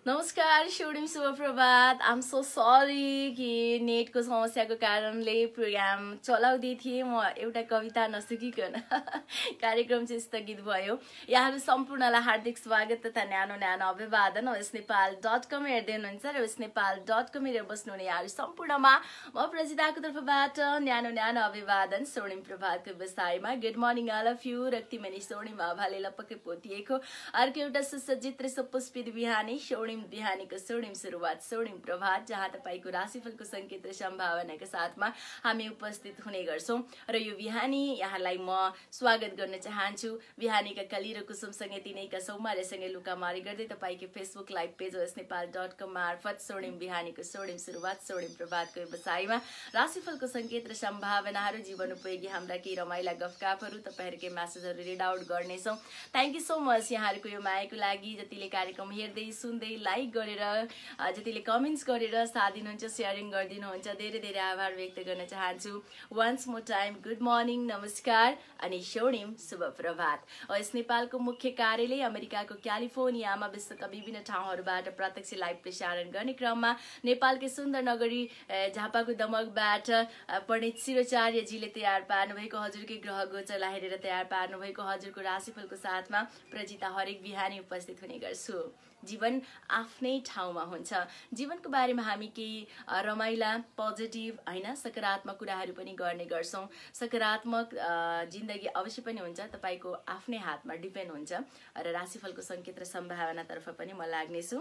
नमस्कार शिवडिम शुभ प्रभात। आम so sorry कि नेटको समस्याको कारणले प्रोग्राम चलाउँदै थिएँ म एउटा कविता नसकिकन कार्यक्रम चाहिँ स्थगित भयो। यहाँहरू सम्पूर्णलाई हार्दिक स्वागत तथा न्यानो न्यानो अभिवादन। westnepal.com हेर्दै हुनुहुन्छ र westnepal.com हेरेर बस्नुहुने यहाँहरू सम्पूर्णमा म प्रजिताको तर्फबाट न्यानो न्यानो अभिवादन। स्वर्णिम प्रभातको व्यवसायमा good morning all of you. रक्तिमणि स्वर्णिम आभाले लपक्कै पोतिएको अर्को एउटा सुसज्जित र सुपुष्पित बिहानी स्वर्णिम बिहानीको स्वर्णिम सुरुवात स्वर्णिम प्रभात, जहाँ तपाईको राशिफलको संकेत र सम्भावनाका साथमा हामी उपस्थित हुने गर्छौं। र यो बिहानी यहाँलाई म स्वागत गर्न चाहन्छु। बिहानीका कली र कुसुमसँगै तिनैका सौमार्यसँगै लुकामारी गर्दै तपाईको फेसबुक लाइभ पेज westnepal.com मार्फत स्वर्णिम बिहानीको स्वर्णिम सुरुवात स्वर्णिम प्रभातको व्यवसायमा राशिफलको संकेत र सम्भावनाहरू, जीवन उपयोगी हाम्रा केही रमाइला गफगाफहरू तपाईहरुकै मेसेजहरू रिड आउट गर्नेछौं। थ्यांक यू सो मच यहाँहरुको यो मायाको लागि, जतिले कार्यक्रम हेर्दै सुन्दै लाइक गरेर, जतिले कमेन्ट्स गरेर साथ दिनुहुन्छ, शेयरिङ गरिदिनुहुन्छ, धेरै धेरै आभार व्यक्त गर्न चाहन्छु। Once more time good morning, नमस्कार अनि स्वर्णिम शुभ प्रभात। वेस्ट नेपालको मुख्य कार्यालय अमेरिकाको क्यालिफोर्नियामा विश्वका विभिन्न ठाउँहरूबाट प्रत्यक्ष लाइभ प्रसारण गर्ने क्रममा नेपालकै सुन्दर नगरी झापाको दमकबाट पण्डित शिरोचार्यजीले तयार पार्नुभएको हजुरकै ग्रह गोचरलाई हेरेर तयार पार्नुभएको हजुरको राशिफलको साथमा प्रजिता हरेक बिहानी उपस्थित हुने गर्छु। जीवन आफ्नै ठाउँमा हुन्छ। जीवनको बारेमा हामी केही रमाइला पोजिटिभ हैन सकारात्मक कुराहरू पनि गर्ने गर्छौं। सकारात्मक जिन्दगी अवश्य पनि हुन्छ, तपाईको आफ्नै हातमा डिपेन्ड हुन्छ। र राशिफलको संकेत र सम्भावना तर्फ पनि म लाग्नेछु।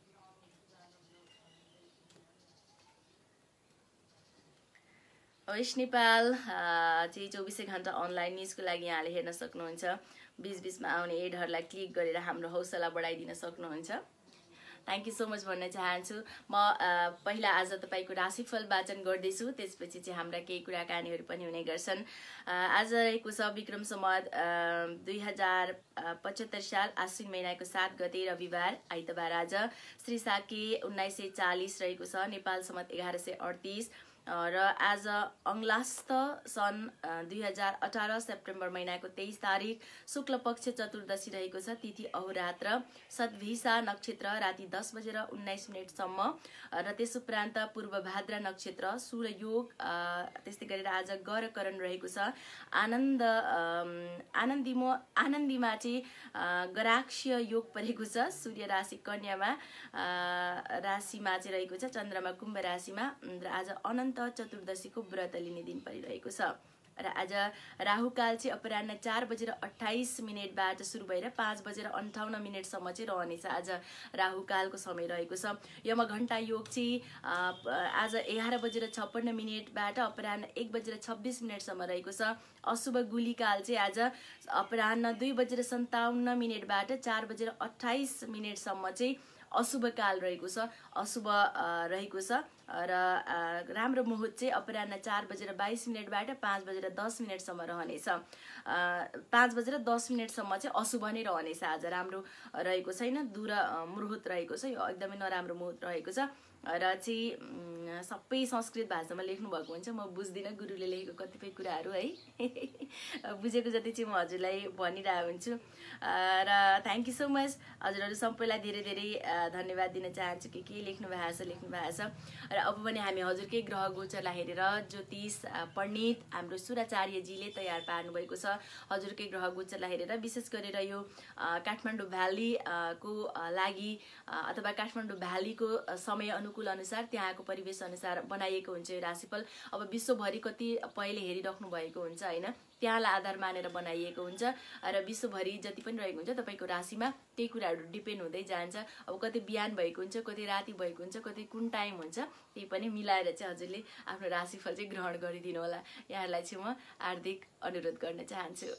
वेस्ट नेपाल चाहिँ 24 घण्टा अनलाइन न्यूजको लागि यहाँले हेर्न सक्नुहुन्छ। बीच-बीचमा आउने एडहरुलाई क्लिक गरेर हाम्रो हौसला बढाइदिन सक्नुहुन्छ। थ्यांक यू सो मच भन्न चाहन्छु। म पहिला आज तपाईको राशिफल वाचन गर्दैछु, त्यसपछि चाहिँ हाम्रा केही कुराकानीहरू पनि हुने गर्छन्। आज रहेको छ विक्रम सम्वत 2075 साल आश्विन महिनाको 7 गते रविबार आइतबार। आज श्री साके 1940 रहेको छ, नेपाल सम्वत 1138 र आज अंग्लास्त सन् 2018 सेप्टेम्बर महिनाको 23 तारिक शुक्ल पक्ष चतुर्दशी रहेको छ। तिथि अहोरात्र, सद्भिषा नक्षत्र राति 10:19 सम्म र त्यसुपरान्त पूर्व भाद्रा नक्षत्र सूर्य योग। त्यस्तै गरेर आज गरकरण रहेको छ। आनन्दीमा चाहिँ गराक्ष्य योग परेको छ। सूर्य राशि कन्यामा राशिमा चाहिँ रहेको छ, चन्द्रमा कुम्भ राशिमा र आज अनन्त चतुर्दशीको व्रत लिने दिन परिरहेको छ। र आज राहुकाल चाहिँ अपराह्न 4:28 सुरु भएर 5:58 सम्म चाहिँ रहनेछ। आज राहुकालको समय रहेको छ। यमघण्टा योग चाहिँ आज 11:56 अपराह्न 1:26 सम्म रहेको छ। अशुभ गुलीकाल चाहिँ आज अपराह्न 2:57 4:28 सम्म चाहिँ अशुभ काल रहेको छ, अशुभ रहेको छ। र राम्रो मुहुर्त चाहिँ अपराह्न 4:22 5:10 सम्म रहनेछ। 5:10 सम्म चाहिँ अशुभ नै रहनेछ। आज राम्रो रहेको छैन, दूर मुहुर्त रहेको छ, यो एकदमै नराम्रो मुहुर्त रहेको छ। र चाहिँ सबै संस्कृत भाषामा लेख्नु भएको हुन्छ, म बुझ्दिनँ गुरुले लेखेको कतिपय कुराहरू है। बुझेको जति चाहिँ म हजुरलाई भनिरहेको हुन्छु। र थ्यांक यू सो मच हजुरहरू सबैलाई धेरै धेरै धन्यवाद दिन चाहन्छु कि के लेख्नु भएको छ। र अब पनि हामी हजुरकै ग्रह गोचरलाई हेरेर ज्योतिष पण्डित हाम्रो शिरोचार्यजीले तयार पार्नु भएको छ। हजुरकै ग्रह गोचरलाई हेरेर विशेष गरेर यो काठमाडौँ भ्याली को लागि अथवा काठमाडौँ भ्यालीको समय अनुकूल अनुसार त्यहाँको परिवेश अनुसार बनाइएको हुन्छ यो राशिफल। अब विश्वभरि कति पहिले हेरिराख्नु भएको हुन्छ हैन, त्यहाँलाई आधार मानेर बनाइएको हुन्छ। र विश्वभरि जति पनि रहेको हुन्छ तपाईको राशिमा त्यही कुराहरू डिपेन्ड हुँदै जान्छ। अब कतै बिहान भएको हुन्छ, कतै राति भएको हुन्छ, कतै कुन टाइम हुन्छ, त्यही पनि मिलाएर चाहिँ हजुरले आफ्नो राशिफल चाहिँ ग्रहण गरिदिनु होला। यहाँलाई चाहिँ म हार्दिक अनुरोध गर्न चाहन्छु।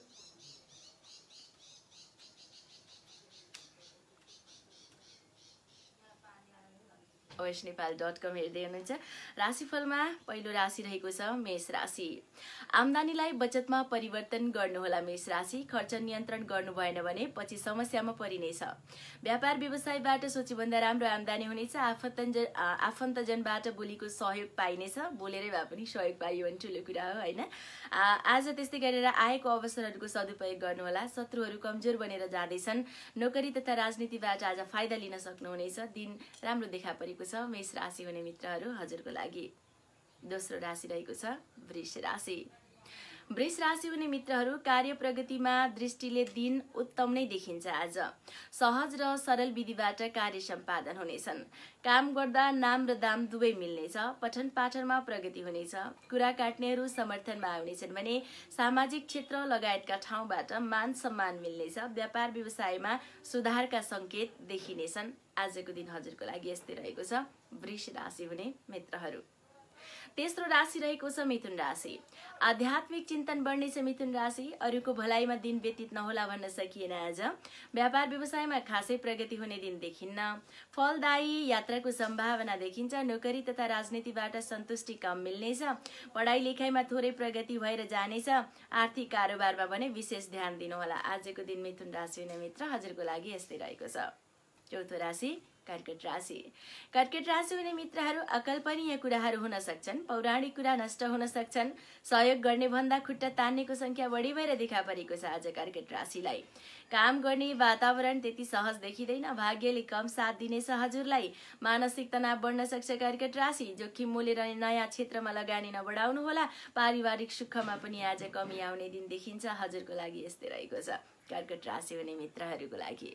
osnepal.com हेर्दै हुनुहुन्छ। राशिफलमा पहिलो राशि रहेको छ मेष राशि। आम्दानीलाई बचतमा परिवर्तन गर्नुहोला मेष राशि। खर्च नियन्त्रण गर्नु भएन भने पछि समस्यामा परिनेछ। व्यापार व्यवसायबाट सोचेभन्दा राम्रो आम्दानी हुनेछ। आफन्तजनबाट बोलीको सहयोग पाइनेछ। बोलेरै भए पनि सहयोग पाइयो भने ठुलो कुरा हो हैन। आज त्यस्तै गरेर आएको अवसरहरूको सदुपयोग गर्नुहोला। शत्रुहरू कमजोर बनेर जाँदैछन्। नोकरी तथा राजनीतिबाट आज फाइदा लिन सक्नुहुनेछ। दिन राम्रो देखा परेको छ मेष राशि हुने मित्रहरू हजुरको लागि। दोस्रो राशि रहेको छ वृष राशि। वृष राशि हुने मित्रहरू कार्य प्रगतिमा दृष्टिले दिन उत्तम नै देखिन्छ। आज सहज र सरल विधिबाट कार्य सम्पादन हुनेछन्। काम गर्दा नाम र दाम दुवै मिल्नेछ। पठन पाठनमा प्रगति हुनेछ। कुरा काट्नेहरू समर्थनमा आउनेछन् भने सामाजिक क्षेत्र लगायतका ठाउँबाट मान सम्मान मिल्नेछ। व्यापार व्यवसायमा सुधारका संकेत देखिनेछन्। आजको दिन हजुरको लागि यस्तै रहेको छ वृष राशि हुने मित्रहरू। तेस्रो राशि रहेको छ मिथुन राशि। आध्यात्मिक चिन्तन बढ्नेछ मिथुन राशि। अरूको भलाइमा दिन व्यतीत नहोला भन्न सकिएन। आज व्यापार व्यवसायमा खासै प्रगति हुने दिन देखिन्न। फलदायी यात्राको सम्भावना देखिन्छ। नोकरी तथा राजनीतिबाट सन्तुष्टि कम मिल्नेछ। पढाइ लेखाइमा थोरै प्रगति भएर जानेछ। आर्थिक कारोबारमा भने विशेष ध्यान दिनुहोला। आजको दिन मिथुन राशि हुने मित्र हजुरको लागि यस्तै रहेको छ। चौथो राशि कर्कट राशि। कर्कट राशि हुने मित्रहरू अकल्पनीय कुराहरू हुन सक्छन्। पौराणिक कुरा नष्ट हुन सक्छन्। सहयोग गर्ने भन्दा खुट्टा तान्नेको संख्या बढी भएर देखा परेको छ आज कर्कट राशिलाई। काम गर्ने वातावरण त्यति सहज देखिँदैन। भाग्यले कम साथ दिनेछ हजुरलाई। मानसिक तनाव बढ्न सक्छ कर्कट राशि। जोखिम मोलेर नयाँ क्षेत्रमा लगानी नबढाउनु होला। पारिवारिक सुखमा पनि आज कमी आउने दिन देखिन्छ। हजुरको लागि यस्तै रहेको छ कर्कट राशि हुने मित्रहरूको लागि।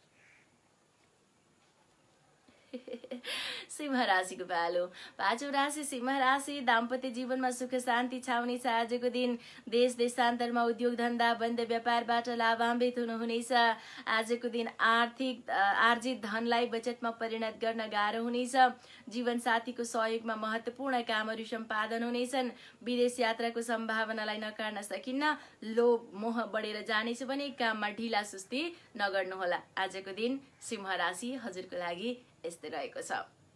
सिंह राशिको पालो। पाँचौं राशि सिंह राशि। दाम्पत्य जीवनमा सुख शान्ति छाउनेछ। आजको दिन देश देशान्तरमा उद्योग धन्दा बन्द व्यापारबाट लाभान्वित हुनुहुनेछ। आजको दिन आर्जित धनलाई बचतमा परिणत गर्न गाह्रो हुनेछ। जीवन साथीको सहयोगमा महत्वपूर्ण कामहरू सम्पादन हुनेछन्। विदेश यात्राको सम्भावनालाई नकार्न सकिन्न। लोभ मोह बढेर जानेछ भने काममा ढिला सुस्ती नगर्नुहोला। आजको दिन सिंह राशि हजुरको लागि यस्तै रहेको छ।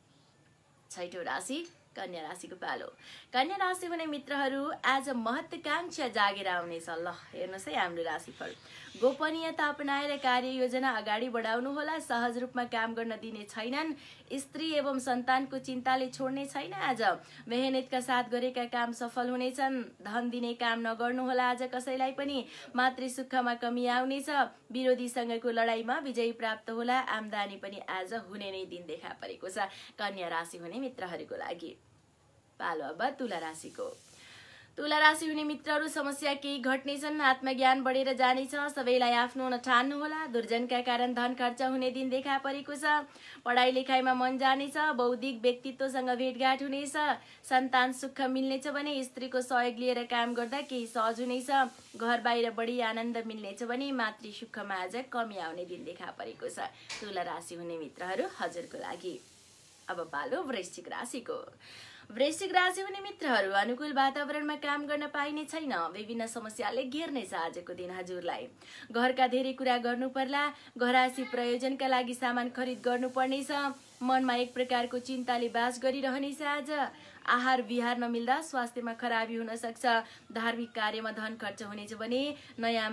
छैठौं राशि कन्या राशिको पालो। कन्या राशि हुने मित्रहरू आज महत्वाकांक्षा जागेर आउनेछ। ल हेर्नुहोस् है हाम्रो राशिफल। गोपनीयता अपनाएर कार्य योजना अगाडि बढाउनु होला। सहज रूपमा काम गर्न दिने छैनन्। स्त्री एवं सन्तानको चिन्ताले छोड्ने छैन। आज मेहनतका साथ गरेका काम सफल हुनेछन्। धन दिने काम नगर्नु होला आज कसैलाई पनि। मातृ सुखमा कमी आउनेछ। विरोधीसँगको लडाईमा विजय प्राप्त होला। आम्दानी पनि आज हुने नै दिन देखा परेको छ कन्या राशि हुने मित्रहरूको लागि। पालो अब तुला राशिको। तुला राशि हुने मित्रहरू समस्या केही घट्नेछन्। आत्मज्ञान बढेर जानेछ। सबैलाई आफ्नो नठान्नु होला। दुर्जनका कारण धन खर्च हुने दिन देखा परेको छ। पढाइ लेखाइमा मन जानेछ। बौद्धिक व्यक्तित्वसँग भेटघाट हुनेछ। सन्तान सुख मिल्नेछ भने स्त्रीको सहयोग लिएर काम गर्दा केही सहज हुनेछ। घर बाहिर बढी आनन्द मिल्नेछ भने मातृ सुखमा आज कमी आउने दिन देखा परेको छ तुला राशि हुने मित्रहरू हजुरको लागि। अब पालो वृश्चिक राशिको। वृश्चिक राशि हुने मित्रहरू अनुकूल वातावरणमा काम गर्न पाइने छैन। विभिन्न समस्याले घेर्नेछ आजको दिन हजुरलाई। घरका धेरै कुरा गर्नु पर्ला। घरायसी प्रयोजनका लागि सामान खरिद गर्नु पर्नेछ। मनमा एक प्रकारको चिन्ताले बास गरिरहनेछ। आज आहार विहार नमिल्दा स्वास्थ्यमा खराबी हुन सक्छ। धार्मिक कार्यमा धन खर्च हुनेछ भने दया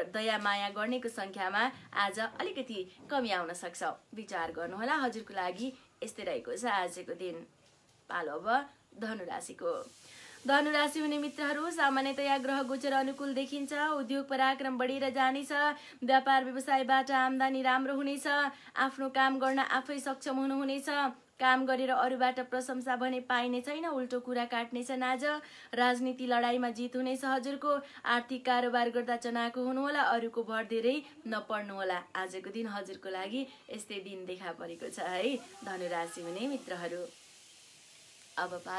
माया गर्नेको संख्यामा आज अलिकति कमी आउन सक्छ। विचार गर्नुहोला हजुरको लागि यस्तै रहेको छ आजको दिन। पालो अब धनुराशिको। धनुराशि हुने मित्रहरू सामान्यतया ग्रह गोचर अनुकूल देखिन्छ। उद्योग पराक्रम बढेर जानेछ। व्यापार व्यवसायबाट आम्दानी राम्रो हुनेछ। आफ्नो काम गर्न आफै सक्षम हुनुहुनेछ। काम गरेर अरूबाट प्रशंसा भने पाइने छैन। उल्टो कुरा काट्नेछन् आज। राजनीति लडाईमा जित हुनेछ हजुरको। आर्थिक कारोबार गर्दा चनाखो हुनुहोला। अरूको भर धेरै नपर्नुहोला। आजको दिन हजुरको लागि यस्तै दिन देखा परेको छ है धनुराशि हुने मित्रहरू। अब पालो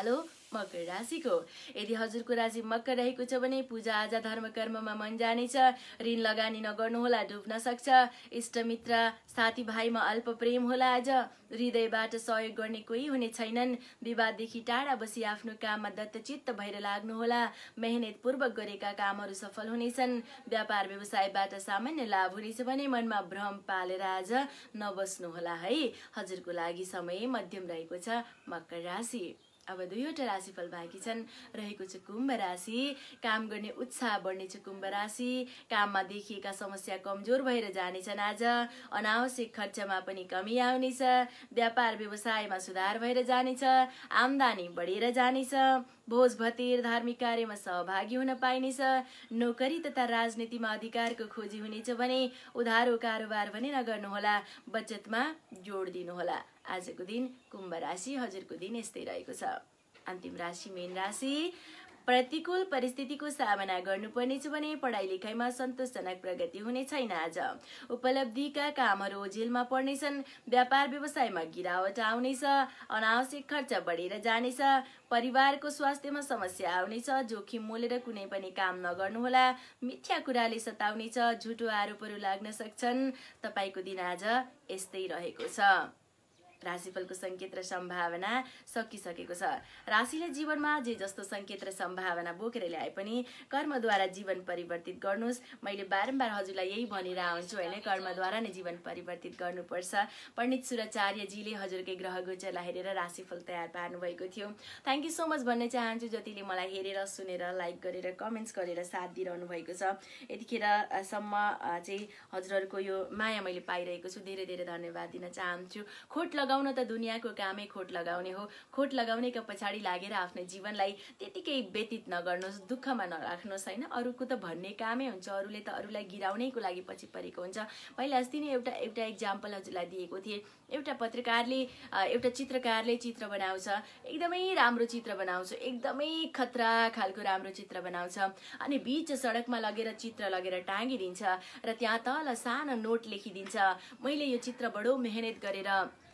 मकर राशिको यदि हजुरको राशि मकर रहेको छ भने पूजा आजा धर्म कर्ममा मन जानेछ। ऋण लगानी नगर्नुहोला, डुब्न सक्छ। इष्टमित्र साथीभाइमा अल्प प्रेम होला। आज हृदयबाट सहयोग गर्ने कोही हुने छैनन्। विवाददेखि टाढा बसी आफ्नो काममा दत्तचित्त भएर लाग्नुहोला। मेहनतपूर्वक गरेका कामहरू सफल हुनेछन्। व्यापार व्यवसायबाट सामान्य लाभ हुनेछ भने मनमा भ्रम पालेर आज नबस्नुहोला है। हजुरको लागि समय मध्यम रहेको छ मकर राशि। अब दुईवटा राशिफल बाँकी छन्। रहेको छ कुम्भ राशि। काम गर्ने उत्साह बढ्नेछ कुम्भ राशि। काममा देखिएका समस्या कमजोर भएर जानेछन्। आज अनावश्यक खर्चमा पनि कमी आउनेछ। व्यापार व्यवसायमा सुधार भएर जानेछ। आम्दानी बढेर जानेछ। भोज भतेर धार्मिक कार्यमा सहभागी हुन पाइनेछ। नोकरी तथा राजनीतिमा अधिकारको खोजी हुनेछ भने उधारो कारोबार भने नगर्नुहोला। बचतमा जोड दिनुहोला। आजको दिन कुम्भ राशि हजुरको दिन यस्तै रहेको छ। अन्तिम राशि मीन राशि। प्रतिकूल परिस्थितिको सामना गर्नुपर्नेछ भने पढाइ लेखाइमा सन्तोषजनक प्रगति हुने छैन। आज उपलब्धिका कामहरू ओझेलमा पर्नेछन्। व्यापार व्यवसायमा गिरावट आउनेछ। अनावश्यक खर्च बढेर जानेछ। परिवारको स्वास्थ्यमा समस्या आउनेछ। जोखिम मोलेर कुनै पनि काम नगर्नुहोला। मिथ्या कुराले सताउनेछ। झुटो आरोपहरू लाग्न सक्छन्। तपाईको दिन आज यस्तै रहेको छ। राशिफलको संकेत र सम्भावना सकिसकेको छ। राशिले जीवनमा जे जस्तो संकेत र सम्भावना बोकेर ल्याए पनि कर्मद्वारा जीवन परिवर्तित गर्नुहोस्। मैले बारम्बार हजुरलाई यही भनिरह आउँछु होइन, कर्मद्वारा नै जीवन परिवर्तित गर्नुपर्छ। पण्डित सुराचार्यजीले हजुरकै ग्रह गोचरलाई हेरेर राशिफल तयार पार्नु भएको थियो। थ्याङ्क यू सो मच भन्न चाहन्छु जतिले मलाई हेरेर सुनेर लाइक गरेर कमेन्ट्स गरेर साथ दिइरहनु भएको छ। यतिखेरसम्म चाहिँ हजुरहरूको यो माया मैले पाइरहेको छु। धेरै धेरै धन्यवाद दिन चाहन्छु। खोट लगाउन त दुनियाँको कामै खोट लगाउने हो। खोट लगाउनेका पछाडि लागेर आफ्नो जीवनलाई त्यतिकै व्यतीत नगर्नुहोस्, दुःखमा नराख्नुहोस् होइन। अरूको त भन्ने कामै हुन्छ, अरूले त अरूलाई गिराउनैको लागि पछि परेको हुन्छ। पहिला अस्ति नै एउटा इक्जाम्पल हजुरलाई दिएको थिएँ। एउटा पत्रकारले एउटा चित्रकारले चित्र बनाउँछ, एकदमै राम्रो चित्र बनाउँछ, एकदमै खतरा खालको राम्रो चित्र बनाउँछ। अनि बीच सडकमा लगेर चित्र लगेर टाँगिदिन्छ र त्यहाँ तल सानो नोट लेखिदिन्छ, मैले यो चित्र बडो मेहनत गरेर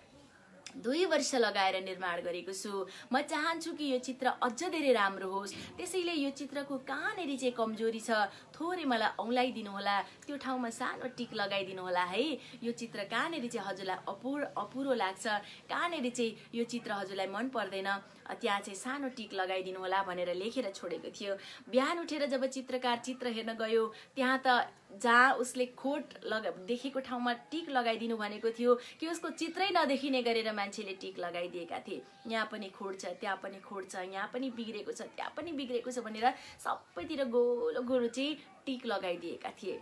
2 वर्ष लगाएर निर्माण गरेको छु। म चाहन्छु कि यो चित्र अझ धेरै राम्रो होस्। त्यसैले यो चित्रको कहाँनेर चाहिँ कमजोरी छ थोरै मलाई औँलाइदिनु होला। त्यो ठाउँमा सानो टिक लगाइदिनु होला है। यो चित्र कहाँनेर चाहिँ हजुरलाई अपुरो लाग्छ, कहाँनेर चाहिँ यो चित्र हजुरलाई मन पर्दैन, त्यहाँ चाहिँ सानो टिक लगाइदिनु होला भनेर लेखेर छोडेको थियो। बिहान उठेर जब चित्रकार चित्र हेर्न गयो त्यहाँ त जहाँ उसले खोट देखेको ठाउँमा टिक लगाइदिनु भनेको थियो कि उसको चित्रै नदेखिने गरेर मान्छेले टिक लगाइदिएका थिए। यहाँ पनि खोट छ, त्यहाँ पनि खोट छ, यहाँ पनि बिग्रेको छ, त्यहाँ पनि बिग्रेको छ भनेर सबैतिर गोलो गोलो चाहिँ टिक लगाइदिएका थिए।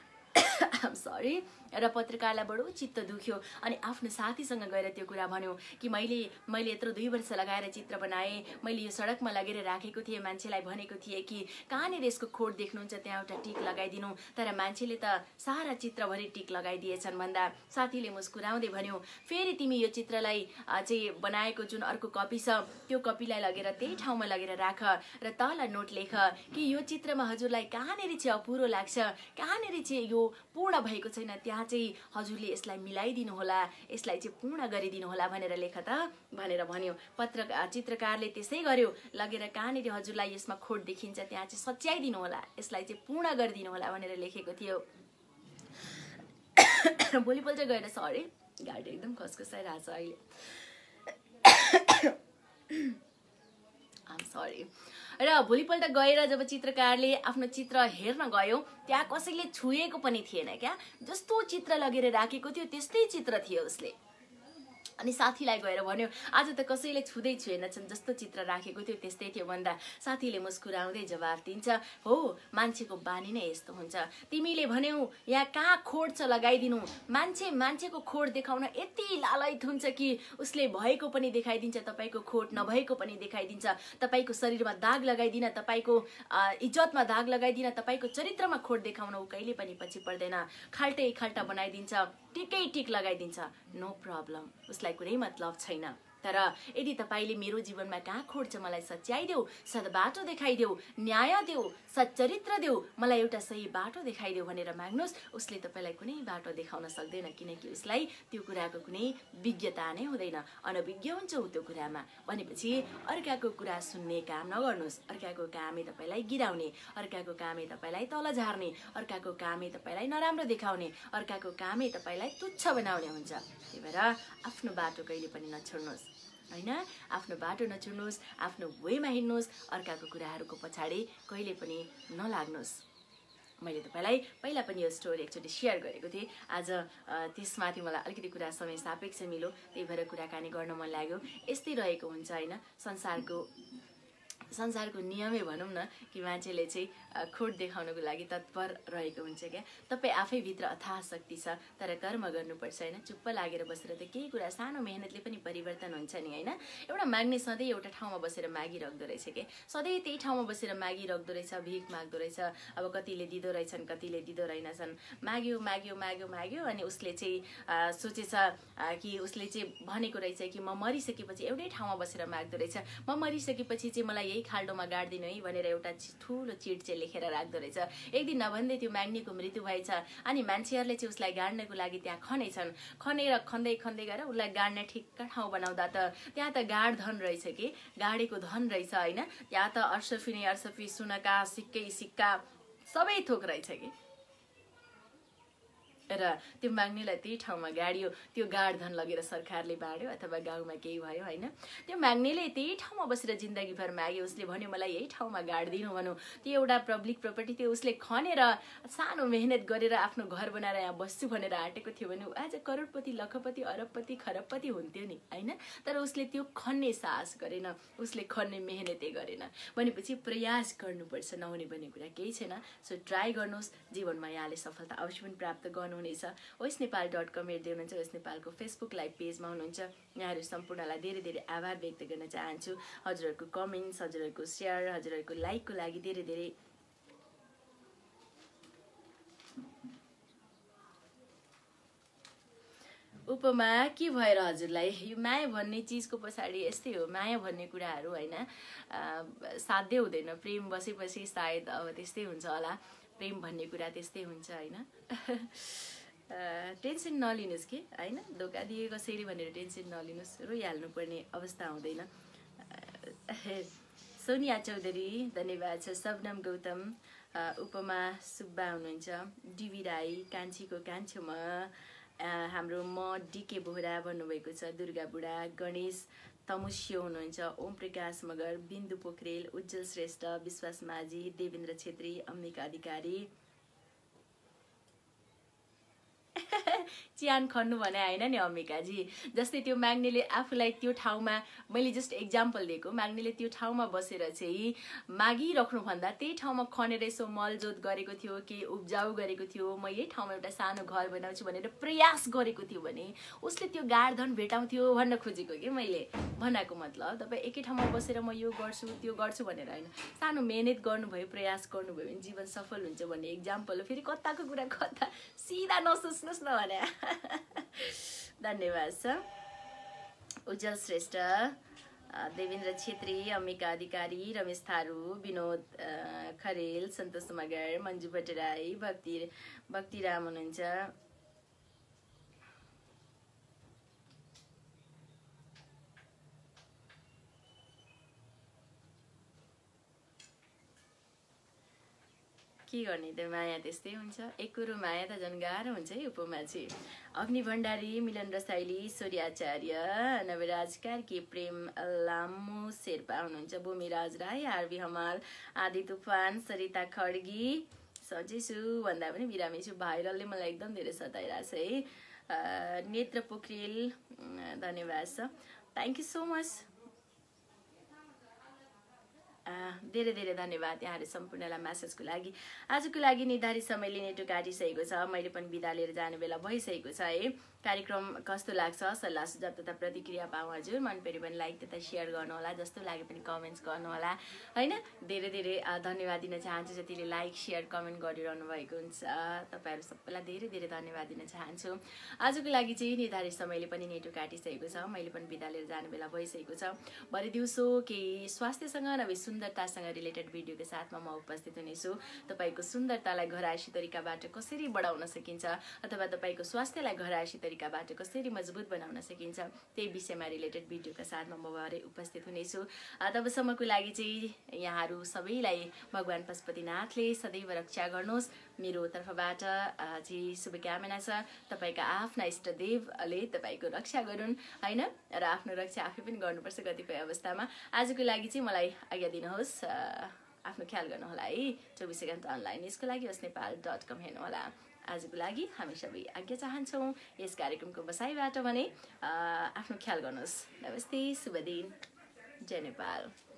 सरी। र पत्रकारलाई बडो चित्त दुख्यो अनि आफ्नो साथीसँग गएर त्यो कुरा भन्यो कि मैले यत्रो 2 वर्ष लगाएर चित्र बनाएँ, मैले यो सडकमा लगेर राखेको थिएँ, मान्छेलाई भनेको थिएँ कि कहाँनिर यसको खोट देख्नुहुन्छ त्यहाँ एउटा टिक लगाइदिनु, तर मान्छेले त सारा चित्रभरि टिक लगाइदिएछन् भन्दा साथीले मुस्कुराउँदै भन्यो, फेरि तिमी यो चित्रलाई चाहिँ बनाएको जुन अर्को कपी छ त्यो कपीलाई लगेर त्यही ठाउँमा लगेर राख र तल नोट लेख कि यो चित्रमा हजुरलाई कहाँनिर चाहिँ अपुरो लाग्छ, कहाँनिर चाहिँ यो पूर्ण भएको छैन, त्यहाँ चाहिँ हजुरले यसलाई मिलाइदिनु होला, यसलाई चाहिँ पूर्ण गरिदिनु होला भनेर लेख त भनेर भन्यो। चित्रकारले त्यसै गर्यो, लगेर कहाँनिर हजुरलाई यसमा खोट देखिन्छ त्यहाँ चाहिँ सच्याइदिनु होला, यसलाई चाहिँ पूर्ण गरिदिनु होला भनेर लेखेको थियो। भोलिपल्ट गएर सरी गाडी एकदम खसखसाइरहेछ अहिले। सरी। र भोलिपल्ट गएर जब चित्रकारले आफ्नो चित्र हेर्न गयो त्यहाँ कसैले छुएको पनि थिएन क्या। जस्तो चित्र लगेर राखेको थियो त्यस्तै चित्र थियो उसले। अनि साथीलाई गएर भन्यो आज त कसैले छुँदै छुएनछन्, जस्तो चित्र राखेको थियो त्यस्तै थियो भन्दा साथीले मुस्कुराउँदै जवाफ दिन्छ, हो मान्छेको बानी नै यस्तो हुन्छ। तिमीले भन्यौ यहाँ कहाँ खोट छ लगाइदिनु, मान्छेको खोट देखाउन यति लालयत हुन्छ कि उसले भएको पनि देखाइदिन्छ, तपाईँको खोट नभएको पनि देखाइदिन्छ, तपाईँको शरीरमा दाग लगाइदिन, तपाईँको इज्जतमा दाग लगाइदिन, तपाईँको चरित्रमा खोट देखाउन ऊ कहिले पनि पछि पर्दैन। खाल्टै खाल्टा बनाइदिन्छ, टिकै टिक लगाइदिन्छ, नो प्रब्लम, उसलाई कुनै मतलब छैन। तर यदि तपाईले मेरो जीवनमा कहाँ खोट छ मलाई सच्याइदेऊ, सद्बाटो देखाइदेऊ, न्याय देऊ, सच्चरित्र देऊ, मलाई एउटा सही बाटो देखाइदेऊ भनेर माग्नुहोस्। उसले तपाईलाई कुनै बाटो देखाउन सक्दैन, किनकि उसलाई त्यो कुराको कुनै विज्ञता नै हुँदैन, अनभिज्ञ हुन्छ त्यो कुरामा। भनेपछि अर्काको कुरा सुन्ने काम नगर्नुहोस्। अर्काको कामै तपाईलाई गिराउने, अर्काको कामै तपाईलाई तल झार्ने, अर्काको कामै तपाईलाई नराम्रो देखाउने, अर्काको कामै तपाईलाई तुच्छ बनाउने हुन्छ। त्यही भएर आफ्नो बाटो कहिले पनि नछोड्नुहोस् हैन, आफ्नो बाटो नछोड्नुहोस्, आफ्नो वेमा हिँड्नुहोस्, अर्काको कुराहरूको पछाडि कहिले पनि नलाग्नुहोस्। मैले तपाईलाई पहिला पनि यो स्टोरी एकचोटि सेयर गरेको थिएँ। आज त्यसमाथि मलाई अलिकति कुरा समय सापेक्ष मिल्यो, त्यही भएर कुराकानी गर्न मन लाग्यो। यस्तै रहेको हुन्छ हैन, संसारको नियमै भनौँ न कि मान्छेले चाहिँ खोट देखाउनको लागि तत्पर रहेको हुन्छ क्या। तपाईँ आफैभित्र अथाह शक्ति छ, तर कर्म गर्नुपर्छ हैन। चुप्प लागेर बसेर त केही कुरा सानो मेहनतले पनि परिवर्तन हुन्छ नि हैन। एउटा माग्ने सधैँ एउटा ठाउँमा बसेर मागिराख्दो रहेछ के, सधैँ त्यही ठाउँमा बसेर मागिराख्दो रहेछ, भिख माग्दो रहेछ। अब कतिले दिँदो रहेछन्, कतिले दिँदो रहेनछन्। माग्यो माग्यो माग्यो माग्यो अनि उसले चाहिँ सोचेछ कि उसले चाहिँ भनेको रहेछ कि म मरिसकेपछि एउटै ठाउँमा बसेर माग्दो रहेछ, म मरिसकेपछि चाहिँ मलाई यही खाल्डोमा गाड्दिनु है भनेर एउटा ठुलो चिट चाहिँ लेखेर राख्दो रहेछ। एक दिन नभन्दै त्यो माग्नेको मृत्यु भएछ अनि मान्छेहरूले चाहिँ उसलाई गाड्नको लागि त्यहाँ खनेछन्। खनेर खन्दै खन्दै गएर उसलाई गाड्ने ठिक्क ठाउँ बनाउँदा त त्यहाँ त गाड धन रहेछ कि, गाडेको धन रहेछ हैन। त्यहाँ त अर्सफी नै अर्सफी, सुनका सिक्कै सिक्का सबै थोक रहेछ कि। र त्यो माग्नेलाई त्यही ठाउँमा गाडियो, त्यो गाड धन लगेर सरकारले बाँड्यो अथवा गाउँमा केही भयो हैन। त्यो माग्नेले त्यही ठाउँमा बसेर जिन्दगीभर माग्यो। उसले भन्यो मलाई यही ठाउँमा गाड्दिनु भनौँ। त्यो एउटा पब्लिक प्रपर्टी थियो, उसले खनेर सानो मेहनत गरेर आफ्नो घर बनाएर यहाँ बस्छु भनेर आँटेको थियो भने आज करोडपति, लखपति, अरबपति, खरबपति हुन्थ्यो नि हैन। तर उसले त्यो खन्ने साहस गरेन, उसले खन्ने मेहनतै गरेन। भनेपछि प्रयास गर्नुपर्छ, नहुने भन्ने कुरा केही छैन। सो ट्राई गर्नुहोस्, जीवनमा यहाँले सफलता अवश्य पनि प्राप्त गर्नुहुनेछ। voicepnepal.com हेर्दै हुनुहुन्छ, voice नेपालको फेसबुक लाइभ पेजमा हुनुहुन्छ। यहाँहरू सम्पूर्णलाई धेरै धेरै आभार व्यक्त गर्न चाहन्छु। हजुरहरूको कमेन्ट्स, हजुरहरूको सेयर, हजुरहरूको लाइकको लागि धेरै धेरै उपमा के भएर हजुरलाई यो माया भन्ने चिजको पछाडि यस्तै हो। माया भन्ने कुराहरू हैन साध्य हुँदैन। प्रेम बसेपछि सायद अब त्यस्तै हुन्छ होला, प्रेम भन्ने कुरा त्यस्तै हुन्छ हैन। टेन्सन नलिनुहोस् कि हैन, धोका दिए कसैले भनेर टेन्सन नलिनुहोस्, रोइहाल्नु पर्ने अवस्था हुँदैन। सोनिया चौधरी धन्यवाद छ, सबनम गौतम, उपमा सुब्बा हुनुहुन्छ, डिबी राई कान्छीको कान्छोमा, हाम्रो म डिके बोहरा भन्नुभएको छ, दुर्गा बुढा, गणेश तमुस्यो हुनुहुन्छ, ओम प्रकाश मगर, बिन्दु पोखरेल, उज्जवल श्रेष्ठ, विश्वास माझी, देवेन्द्र छेत्री, अम्बिका अधिकारी, चियान खन्नु भने होइन नि अम्बिकाजी। जस्तै त्यो माग्नेले आफूलाई त्यो ठाउँमा, मैले जस्ट एक्जाम्पल दिएको, माग्नेले त्यो ठाउँमा बसेर चाहिँ मागिराख्नुभन्दा त्यही ठाउँमा खनेर यसो मलजोत गरेको थियो, के उब्जाउ गरेको थियो, म यही ठाउँमा एउटा सानो घर बनाउँछु भनेर प्रयास गरेको थियो भने उसले त्यो गाडधन भेटाउँथ्यो भन्न खोजेको कि मैले भनेको मतलब। तपाईँ एकै ठाउँमा बसेर म यो गर्छु त्यो गर्छु भनेर होइन, सानो मेहनत गर्नुभयो, प्रयास गर्नुभयो भने जीवन सफल हुन्छ भन्ने एक्जाम्पल हो। फेरि कताको कुरा कता, सिधा नसोच्नुहोस् न भने। धन्यवाद छ, उज्जवल श्रेष्ठ, देवेन्द्र छेत्री, अम्बिका अधिकारी, रमेश थारू, विनोद खरेल, सन्तोष मगर, मन्जु भट्टराई, भक्तिराम हुनुहुन्छ, के गर्ने त, माया त्यस्तै हुन्छ। एक कुरो माया त झन् गाह्रो हुन्छ है उपमा चाहिँ। अग्नि भण्डारी, मिलन रसाइली, ईश्वरी आचार्य, नवराज कार्की, प्रेम लामु शेर्पा हुनुहुन्छ, भूमिराज राई, आरबी हमाल, आदि तुफान, सरिता खड्गी, सजिसु भन्दा पनि बिरामी छु, भाइरलले मलाई एकदम धेरै सताइरहेछ है। नेत्र पोखरेल धन्यवाद छ, थ्याङ्क यू सो मच, धेरै धेरै धन्यवाद यहाँहरू सम्पूर्णलाई म्यासेजको लागि। आजको लागि निर्धारित समयले नेटो काटिसकेको छ, मैले पनि बिदा लिएर जाने बेला भइसकेको छ है। कार्यक्रम कस्तो लाग्छ सल्लाह सुझाव तथा प्रतिक्रिया पाऊँ हजुर। मन पऱ्यो भने लाइक तथा सेयर गर्नुहोला, जस्तो लाग्यो पनि कमेन्ट्स गर्नुहोला होइन। धेरै धेरै धन्यवाद दिन चाहन्छु जतिले लाइक सेयर कमेन्ट गरिरहनु भएको हुन्छ। तपाईँहरू सबैलाई धेरै धेरै धन्यवाद दिन चाहन्छु। आजको लागि चाहिँ निर्धारित समयले पनि नेटो काटिसकेको छ, मैले पनि बिदा लिएर जाने बेला भइसकेको छ। भरे दिउँसो केही स्वास्थ्यसँग नभए सुन्दरतासँग रिलेटेड भिडियोको साथमा म उपस्थित हुनेछु। तपाईँको सुन्दरतालाई घरायसी तरिकाबाट कसरी बढाउन सकिन्छ अथवा तपाईँको स्वास्थ्यलाई घरायसी तरिकाबाट कसरी मजबुत बनाउन सकिन्छ त्यही विषयमा रिलेटेड भिडियोका साथमा म भरे उपस्थित हुनेछु। तबसम्मको लागि चाहिँ यहाँहरू सबैलाई भगवान पशुपतिनाथले सदैव रक्षा गर्नुहोस्। मेरो तर्फबाट चाहिँ शुभकामना छ। तपाईँका आफ्ना इष्टदेवले तपाईँको रक्षा गरून् होइन, र आफ्नो रक्षा आफै पनि गर्नुपर्छ कतिपय अवस्थामा। आजको लागि चाहिँ मलाई आज्ञा दिनुहोस्। आफ्नो ख्याल गर्नुहोला है। 24 घण्टा अनलाइन यसको लागि osnepal.com हेर्नुहोला। आजको लागि हामी सबै आज्ञा चाहन्छौँ यस कार्यक्रमको बसाइबाट भने। आफ्नो ख्याल गर्नुहोस्। नमस्ते, शुभ दिन, जय नेपाल।